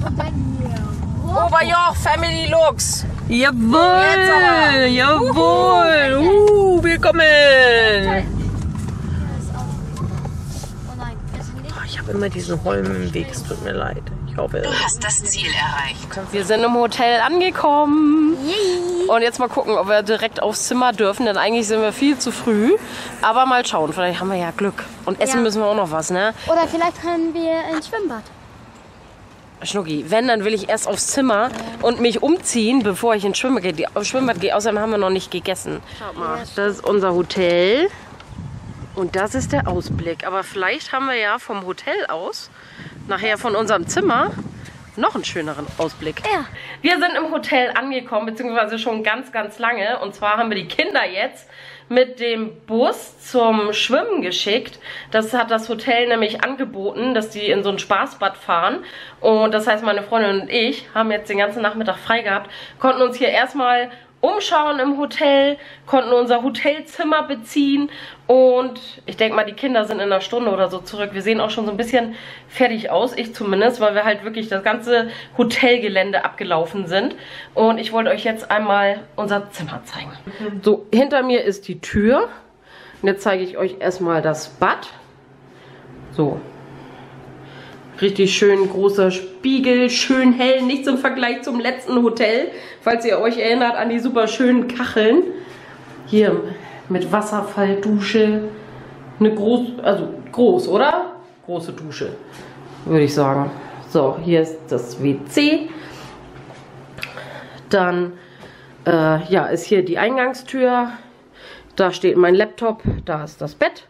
Und dann hier. Oberjoch, Family Looks. Jawohl, jawohl. Willkommen. Oh nein, das ist nicht. Ich habe immer diesen Holm im Weg, es tut mir leid. Ich hoffe. Du hast das Ziel erreicht. Wir sind im Hotel angekommen. Und jetzt mal gucken, ob wir direkt aufs Zimmer dürfen, denn eigentlich sind wir viel zu früh. Aber mal schauen, vielleicht haben wir ja Glück. Und essen müssen wir auch noch was, ne? Oder vielleicht können wir ins Schwimmbad. Schnucki, wenn, dann will ich erst aufs Zimmer und mich umziehen, bevor ich ins Schwimmbad gehe. Außerdem haben wir noch nicht gegessen. Schaut mal, das ist unser Hotel. Und das ist der Ausblick. Aber vielleicht haben wir ja vom Hotel aus, nachher von unserem Zimmer, noch einen schöneren Ausblick. Ja. Wir sind im Hotel angekommen, beziehungsweise schon ganz, ganz lange. Und zwar haben wir die Kinder jetzt mit dem Bus zum Schwimmen geschickt. Das hat das Hotel nämlich angeboten, dass die in so ein Spaßbad fahren. Und das heißt, meine Freundin und ich haben jetzt den ganzen Nachmittag frei gehabt, konnten uns hier erstmal umschauen im Hotel, konnten unser Hotelzimmer beziehen und ich denke mal, die Kinder sind in einer Stunde oder so zurück. Wir sehen auch schon so ein bisschen fertig aus, ich zumindest, weil wir halt wirklich das ganze Hotelgelände abgelaufen sind. Und ich wollte euch jetzt einmal unser Zimmer zeigen. So, hinter mir ist die Tür. Und jetzt zeige ich euch erstmal das Bad. So. Richtig schön großer Spiegel, schön hell, nichts im Vergleich zum letzten Hotel. Falls ihr euch erinnert an die super schönen Kacheln. Hier mit Wasserfalldusche. Eine groß, oder? Große Dusche, würde ich sagen. So, hier ist das WC. Dann ja, ist hier die Eingangstür. Da steht mein Laptop, da ist das Bett.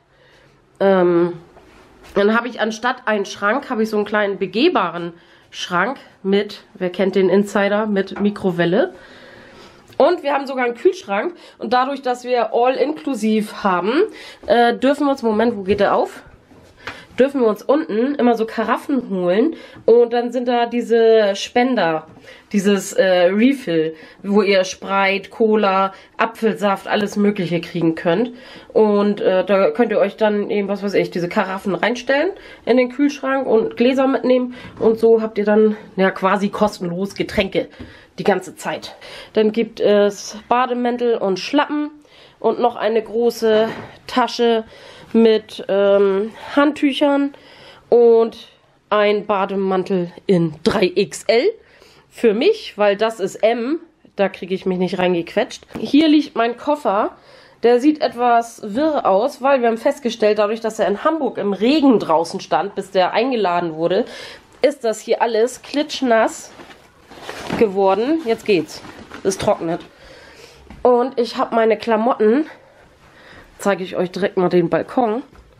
Dann habe ich anstatt einen Schrank, habe ich so einen kleinen begehbaren Schrank mit, wer kennt den Insider, mit Mikrowelle. Und wir haben sogar einen Kühlschrank. Und dadurch, dass wir All-Inklusiv haben, dürfen wir uns, Moment, wo geht der auf? Dürfen wir uns unten immer so Karaffen holen. Und dann sind da diese Spender, dieses Refill, wo ihr Sprite, Cola, Apfelsaft, alles mögliche kriegen könnt. Und da könnt ihr euch dann eben, was weiß ich, diese Karaffen reinstellen in den Kühlschrank und Gläser mitnehmen. Und so habt ihr dann ja quasi kostenlos Getränke die ganze Zeit. Dann gibt es Bademäntel und Schlappen und noch eine große Tasche mit Handtüchern und ein Bademantel in 3XL für mich, weil das ist M, da kriege ich mich nicht reingequetscht. Hier liegt mein Koffer, der sieht etwas wirr aus, weil wir haben festgestellt, dadurch, dass er in Hamburg im Regen draußen stand, bis der eingeladen wurde, ist das hier alles klitschnass geworden. Jetzt geht's, es trocknet. Und ich habe meine Klamotten, zeige ich euch direkt mal den Balkon.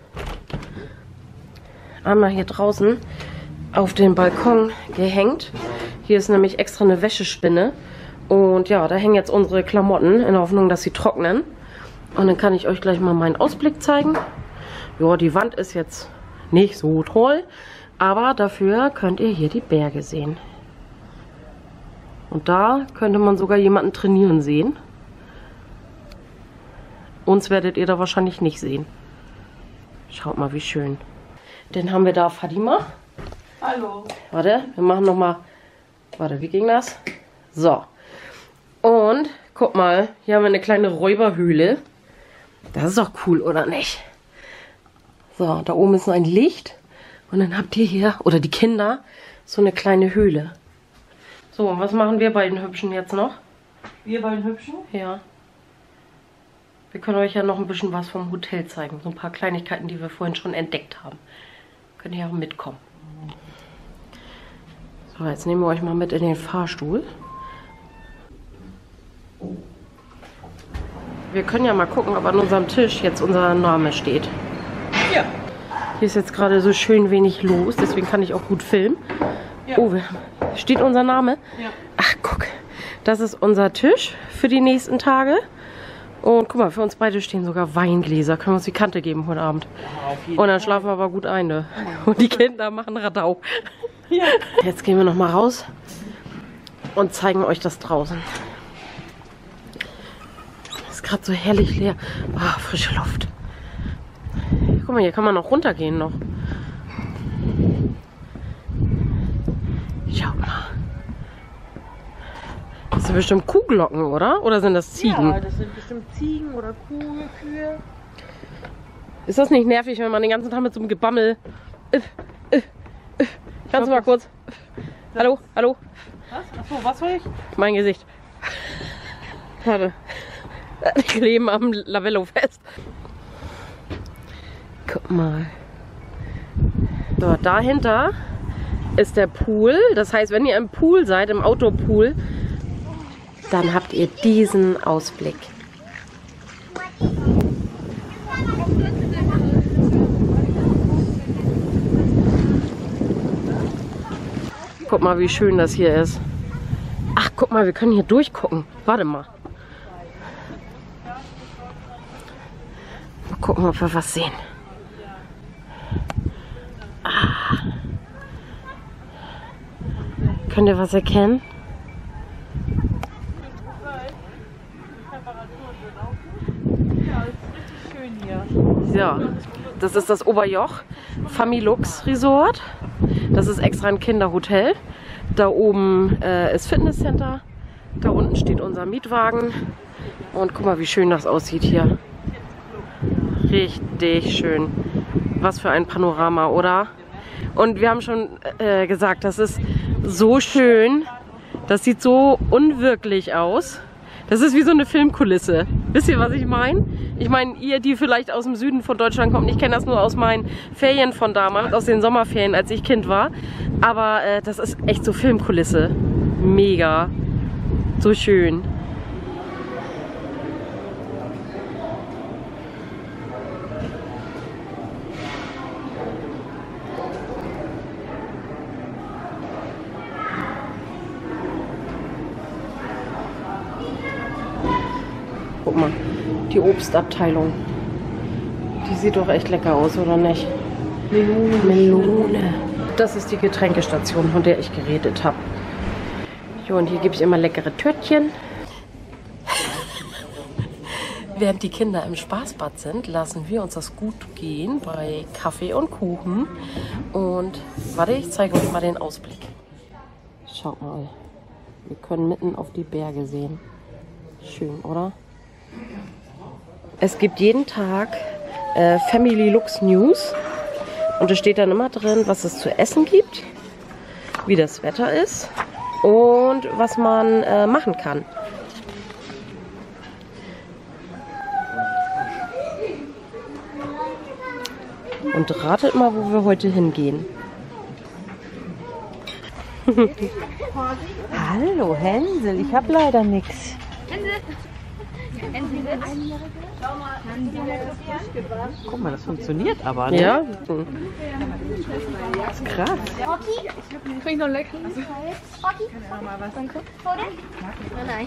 Einmal hier draußen auf den Balkon gehängt. Hier ist nämlich extra eine Wäschespinne. Und ja, da hängen jetzt unsere Klamotten in der Hoffnung, dass sie trocknen. Und dann kann ich euch gleich mal meinen Ausblick zeigen. Ja, die Wand ist jetzt nicht so toll. Aber dafür könnt ihr hier die Berge sehen. Und da könnte man sogar jemanden trainieren sehen. Uns werdet ihr da wahrscheinlich nicht sehen. Schaut mal, wie schön. Dann haben wir da Fadima. Hallo. Warte, wir machen nochmal. Warte, wie ging das? So. Und, guck mal, hier haben wir eine kleine Räuberhöhle. Das ist doch cool, oder nicht? So, da oben ist noch ein Licht. Und dann habt ihr hier, oder die Kinder, so eine kleine Höhle. So, und was machen wir beiden Hübschen jetzt noch? Wir beiden Hübschen? Ja. Wir können euch ja noch ein bisschen was vom Hotel zeigen. So ein paar Kleinigkeiten, die wir vorhin schon entdeckt haben. Könnt ihr auch mitkommen. So, jetzt nehmen wir euch mal mit in den Fahrstuhl. Wir können ja mal gucken, ob an unserem Tisch jetzt unser Name steht. Ja. Hier ist jetzt gerade so schön wenig los, deswegen kann ich auch gut filmen. Ja. Oh, steht unser Name? Ja. Ach, guck. Das ist unser Tisch für die nächsten Tage. Und guck mal, für uns beide stehen sogar Weingläser. Können wir uns die Kante geben heute Abend. Und dann schlafen wir aber gut ein, ne? Und die Kinder machen Radau. Ja. Jetzt gehen wir noch mal raus und zeigen euch das draußen. Ist gerade so herrlich leer. Ah, frische Luft. Guck mal, hier kann man noch runtergehen noch. Schaut mal. Das sind bestimmt Kuhglocken, oder? Oder sind das Ziegen? Ja, das sind bestimmt Ziegen oder Kühe. Ist das nicht nervig, wenn man den ganzen Tag mit so einem Gebammel... Kannst du mal kurz... Hallo, hallo? Was? Achso, was soll ich? Mein Gesicht. Warte. Die kleben am Lavello fest. Guck mal. So, dahinter ist der Pool. Das heißt, wenn ihr im Pool seid, im Outdoor-Pool, dann habt ihr diesen Ausblick. Guck mal, wie schön das hier ist. Ach, guck mal, wir können hier durchgucken. Warte mal. Mal gucken, ob wir was sehen. Ah. Könnt ihr was erkennen? Ja, das ist das Oberjoch Familux Resort. Das ist extra ein Kinderhotel. Da oben ist Fitnesscenter. Da unten steht unser Mietwagen. Und guck mal, wie schön das aussieht hier. Richtig schön. Was für ein Panorama, oder? Und wir haben schon gesagt, das ist so schön. Das sieht so unwirklich aus. Das ist wie so eine Filmkulisse. Wisst ihr, was ich meine? Ich meine, ihr, die vielleicht aus dem Süden von Deutschland kommt, ich kenne das nur aus meinen Ferien von damals, aus den Sommerferien, als ich Kind war. Aber das ist echt so Filmkulisse. Mega. So schön. Guck mal, die Obstabteilung. Die sieht doch echt lecker aus, oder nicht? Melone. Melone. Das ist die Getränkestation, von der ich geredet habe. Jo, und hier gibt es immer leckere Törtchen. Während die Kinder im Spaßbad sind, lassen wir uns das gut gehen bei Kaffee und Kuchen. Und warte, ich zeige euch mal den Ausblick. Schaut mal, wir können mitten auf die Berge sehen. Schön, oder? Es gibt jeden Tag Family Lux News und da steht dann immer drin, was es zu essen gibt, wie das Wetter ist und was man machen kann. Und ratet mal, wo wir heute hingehen. Hallo Hänsel, ich habe leider nichts. Guck mal, das funktioniert aber, ne? Ja. Das ist krass. Trink noch lecker. Danke. Nein.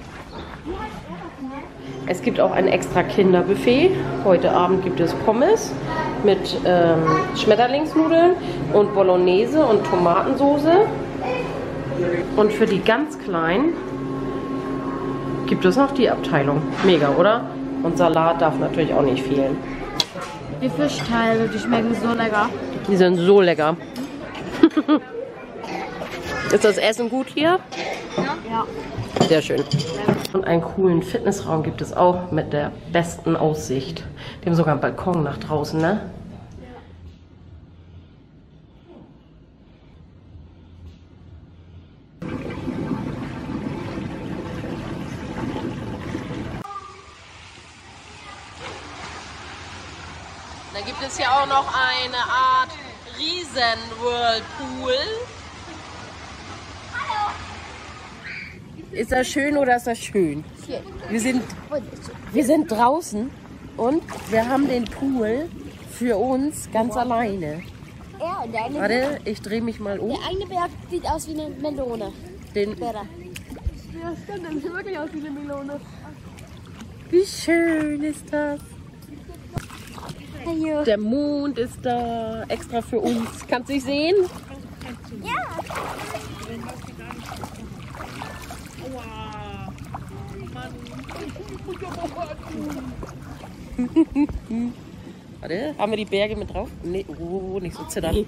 Es gibt auch ein extra Kinderbuffet. Heute Abend gibt es Pommes mit Schmetterlingsnudeln und Bolognese und Tomatensoße. Und für die ganz Kleinen gibt es noch die Abteilung. Mega, oder? Und Salat darf natürlich auch nicht fehlen. Die Fischteile, die schmecken so lecker. Die sind so lecker. Ist das Essen gut hier? Ja. Sehr schön. Und einen coolen Fitnessraum gibt es auch mit der besten Aussicht. Die haben sogar einen Balkon nach draußen, ne? Da gibt es hier auch noch eine Art Riesen-Whirlpool. Ist das schön oder ist das schön? Wir sind draußen und wir haben den Pool für uns ganz alleine. Ja, und der eine, Warte, ich drehe mich mal um. der eine Berg sieht aus wie eine Melone. Den, Ja, stimmt, der sieht wirklich aus wie eine Melone. wie schön ist das? Hey, Der Mond ist da, extra für uns. Kannst du dich sehen? Warte, haben wir die Berge mit drauf? Nee, oh, nicht so zittern.